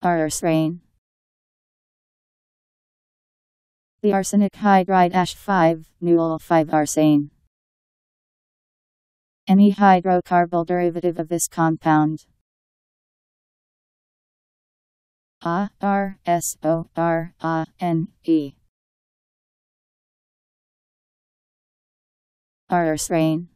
Arsorane. The arsenic hydride H5, Nuol 5 arsane. Any hydrocarbyl derivative of this compound. Arsorane. Arsorane.